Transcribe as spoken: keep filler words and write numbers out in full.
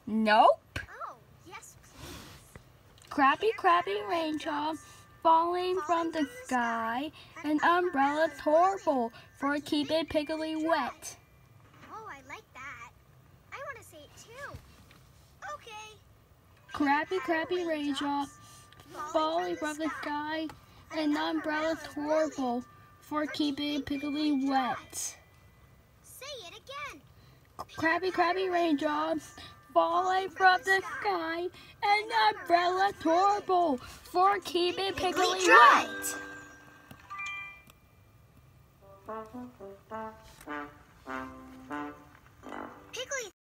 Nope. Oh, yes, please. Crappy, crappy raindrop falling from the sky. An umbrella's horrible for keeping piggly wet. Oh, I like that. I want to say it too. Okay. Crappy, crappy raindrop falling from the sky. An umbrella's horrible for keeping piggly wet. Say it again. Crappy, crappy raindrops falling from the sky. An umbrella's horrible for keeping piggly wet. Piggly